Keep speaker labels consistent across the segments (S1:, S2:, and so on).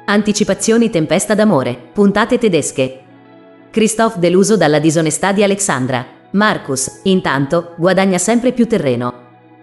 S1: Anticipazioni Tempesta d'amore, puntate tedesche. Christoph deluso dalla disonestà di Alexandra. Marcus, intanto, guadagna sempre più terreno.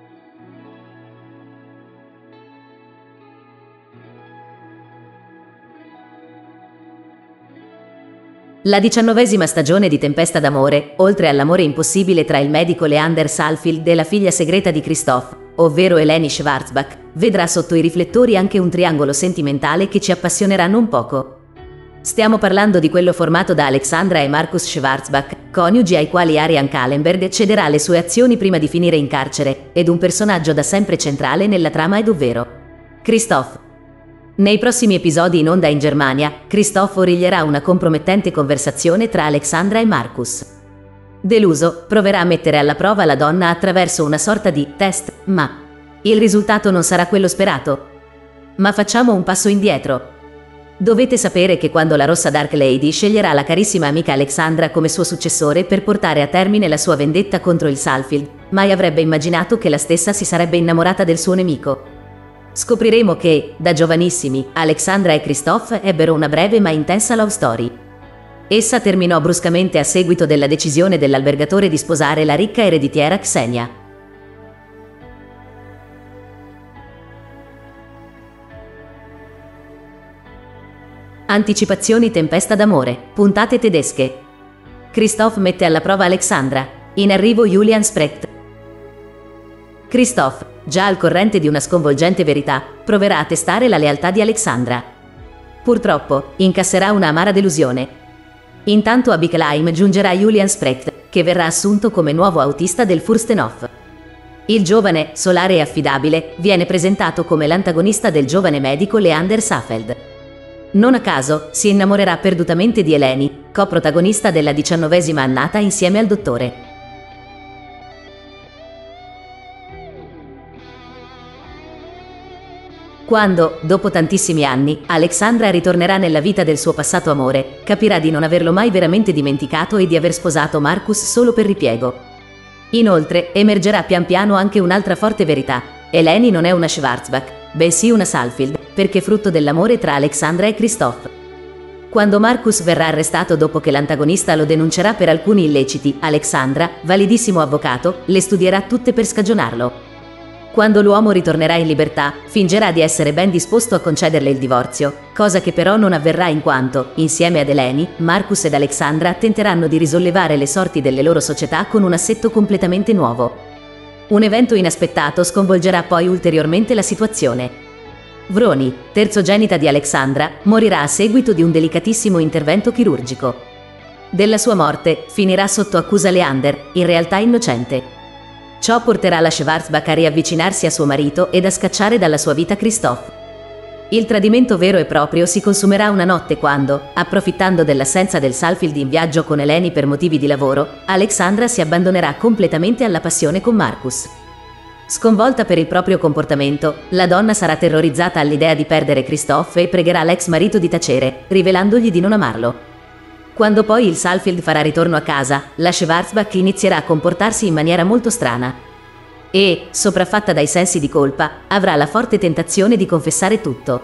S1: La 19ª stagione di Tempesta d'amore, oltre all'amore impossibile tra il medico Leander Salfield e la figlia segreta di Christoph, ovvero Eleni Schwarzbach, vedrà sotto i riflettori anche un triangolo sentimentale che ci appassionerà non poco. Stiamo parlando di quello formato da Alexandra e Marcus Schwarzbach, coniugi ai quali Arian Kallenberg cederà le sue azioni prima di finire in carcere, ed un personaggio da sempre centrale nella trama ed ovvero Christoph. Nei prossimi episodi in onda in Germania, Christoph origlierà una compromettente conversazione tra Alexandra e Marcus. Deluso, proverà a mettere alla prova la donna attraverso una sorta di test, ma il risultato non sarà quello sperato. Ma facciamo un passo indietro. Dovete sapere che quando la Rossa Dark Lady sceglierà la carissima amica Alexandra come suo successore per portare a termine la sua vendetta contro il Salfield, mai avrebbe immaginato che la stessa si sarebbe innamorata del suo nemico. Scopriremo che, da giovanissimi, Alexandra e Christoph ebbero una breve ma intensa love story. Essa terminò bruscamente a seguito della decisione dell'albergatore di sposare la ricca ereditiera Xenia. Anticipazioni Tempesta d'amore, puntate tedesche. Christoph mette alla prova Alexandra. In arrivo Julian Sprecht. Christoph, già al corrente di una sconvolgente verità, proverà a testare la lealtà di Alexandra. Purtroppo, incasserà una amara delusione. Intanto a Bickelheim giungerà Julian Sprecht, che verrà assunto come nuovo autista del Furstenhof. Il giovane, solare e affidabile, viene presentato come l'antagonista del giovane medico Leander Safeld. Non a caso, si innamorerà perdutamente di Eleni, coprotagonista della 19ª annata insieme al dottore. Quando, dopo tantissimi anni, Alexandra ritornerà nella vita del suo passato amore, capirà di non averlo mai veramente dimenticato e di aver sposato Marcus solo per ripiego. Inoltre, emergerà pian piano anche un'altra forte verità. Eleni non è una Schwarzbach, bensì una Salfield, perché frutto dell'amore tra Alexandra e Christoph. Quando Marcus verrà arrestato dopo che l'antagonista lo denuncerà per alcuni illeciti, Alexandra, validissimo avvocato, le studierà tutte per scagionarlo. Quando l'uomo ritornerà in libertà, fingerà di essere ben disposto a concederle il divorzio, cosa che però non avverrà in quanto, insieme ad Eleni, Marcus ed Alexandra tenteranno di risollevare le sorti delle loro società con un assetto completamente nuovo. Un evento inaspettato sconvolgerà poi ulteriormente la situazione. Vroni, terzogenita di Alexandra, morirà a seguito di un delicatissimo intervento chirurgico. Della sua morte finirà sotto accusa Leander, in realtà innocente. Ciò porterà la Schwarzbach a riavvicinarsi a suo marito ed a scacciare dalla sua vita Christoph. Il tradimento vero e proprio si consumerà una notte quando, approfittando dell'assenza del Salfield in viaggio con Eleni per motivi di lavoro, Alexandra si abbandonerà completamente alla passione con Marcus. Sconvolta per il proprio comportamento, la donna sarà terrorizzata all'idea di perdere Christoph e pregherà l'ex marito di tacere, rivelandogli di non amarlo. Quando poi il Salfield farà ritorno a casa, la Schwarzbach inizierà a comportarsi in maniera molto strana. E, sopraffatta dai sensi di colpa, avrà la forte tentazione di confessare tutto.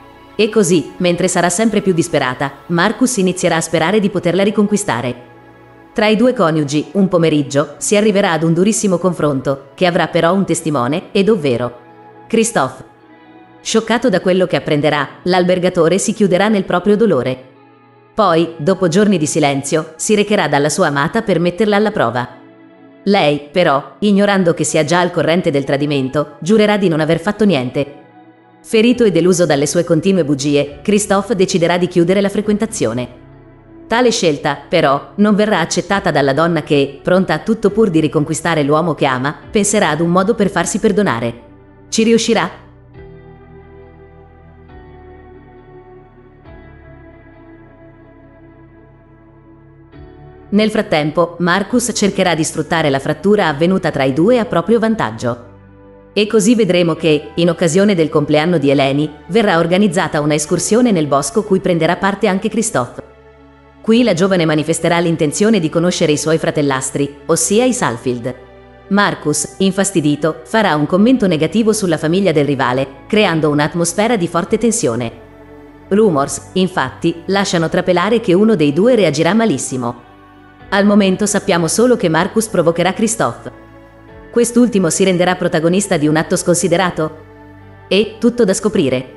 S1: E così, mentre sarà sempre più disperata, Marcus inizierà a sperare di poterla riconquistare. Tra i due coniugi, un pomeriggio, si arriverà ad un durissimo confronto, che avrà però un testimone, ed ovvero Christoph. Scioccato da quello che apprenderà, l'albergatore si chiuderà nel proprio dolore. Poi, dopo giorni di silenzio, si recherà dalla sua amata per metterla alla prova. Lei, però, ignorando che sia già al corrente del tradimento, giurerà di non aver fatto niente. Ferito e deluso dalle sue continue bugie, Christoph deciderà di chiudere la frequentazione. Tale scelta, però, non verrà accettata dalla donna che, pronta a tutto pur di riconquistare l'uomo che ama, penserà ad un modo per farsi perdonare. Ci riuscirà? Nel frattempo, Marcus cercherà di sfruttare la frattura avvenuta tra i due a proprio vantaggio. E così vedremo che, in occasione del compleanno di Eleni, verrà organizzata una escursione nel bosco cui prenderà parte anche Christoph. Qui la giovane manifesterà l'intenzione di conoscere i suoi fratellastri, ossia i Salfield. Marcus, infastidito, farà un commento negativo sulla famiglia del rivale, creando un'atmosfera di forte tensione. Rumors, infatti, lasciano trapelare che uno dei due reagirà malissimo. Al momento sappiamo solo che Marcus provocherà Christophe. Quest'ultimo si renderà protagonista di un atto sconsiderato? E tutto da scoprire.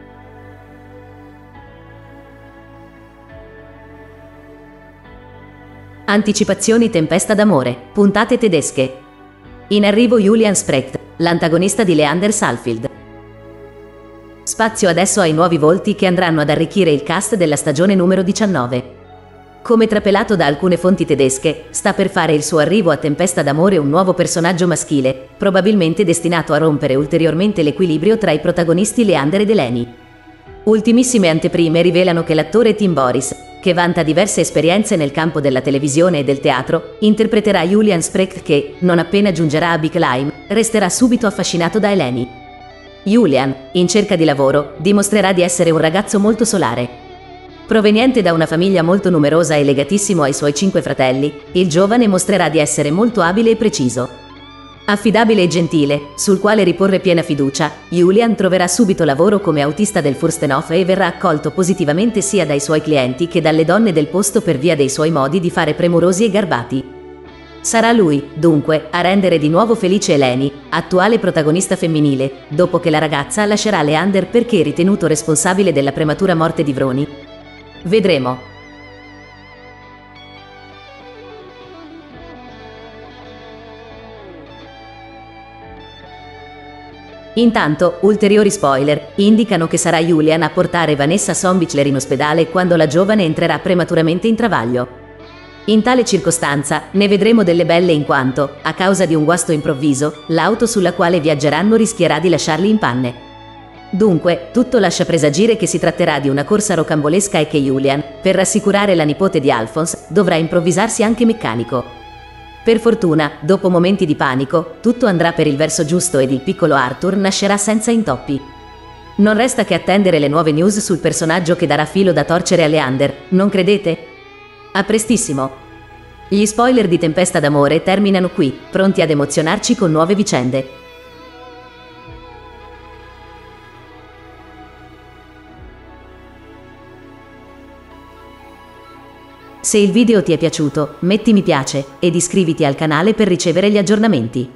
S1: Anticipazioni Tempesta d'amore, puntate tedesche. In arrivo Julian Sprecht, l'antagonista di Leander Salfield. Spazio adesso ai nuovi volti che andranno ad arricchire il cast della stagione numero 19. Come trapelato da alcune fonti tedesche, sta per fare il suo arrivo a Tempesta d'amore un nuovo personaggio maschile, probabilmente destinato a rompere ulteriormente l'equilibrio tra i protagonisti Leander ed Eleni. Ultimissime anteprime rivelano che l'attore Tim Boris, che vanta diverse esperienze nel campo della televisione e del teatro, interpreterà Julian Sprecht che, non appena giungerà a Bicklheim, resterà subito affascinato da Eleni. Julian, in cerca di lavoro, dimostrerà di essere un ragazzo molto solare. Proveniente da una famiglia molto numerosa e legatissimo ai suoi 5 fratelli, il giovane mostrerà di essere molto abile e preciso. Affidabile e gentile, sul quale riporre piena fiducia, Julian troverà subito lavoro come autista del Furstenhof e verrà accolto positivamente sia dai suoi clienti che dalle donne del posto per via dei suoi modi di fare premurosi e garbati. Sarà lui, dunque, a rendere di nuovo felice Eleni, attuale protagonista femminile, dopo che la ragazza lascerà Leander perché ritenuto responsabile della prematura morte di Vroni. Vedremo. Intanto, ulteriori spoiler indicano che sarà Julian a portare Vanessa Sombichler in ospedale quando la giovane entrerà prematuramente in travaglio. In tale circostanza, ne vedremo delle belle in quanto, a causa di un guasto improvviso, l'auto sulla quale viaggeranno rischierà di lasciarli in panne. Dunque, tutto lascia presagire che si tratterà di una corsa rocambolesca e che Julian, per rassicurare la nipote di Alphonse, dovrà improvvisarsi anche meccanico. Per fortuna, dopo momenti di panico, tutto andrà per il verso giusto ed il piccolo Arthur nascerà senza intoppi. Non resta che attendere le nuove news sul personaggio che darà filo da torcere a Leander, non credete? A prestissimo! Gli spoiler di Tempesta d'amore terminano qui, pronti ad emozionarci con nuove vicende. Se il video ti è piaciuto, metti mi piace ed iscriviti al canale per ricevere gli aggiornamenti.